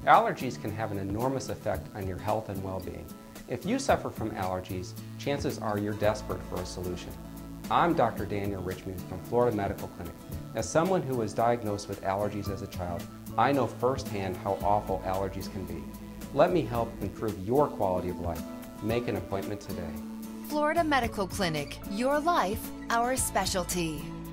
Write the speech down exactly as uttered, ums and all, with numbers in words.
Allergies can have an enormous effect on your health and well-being. If you suffer from allergies, chances are you're desperate for a solution. I'm Doctor Daniel Richmond from Florida Medical Clinic. As someone who was diagnosed with allergies as a child, I know firsthand how awful allergies can be. Let me help improve your quality of life. Make an appointment today. Florida Medical Clinic, your life, our specialty.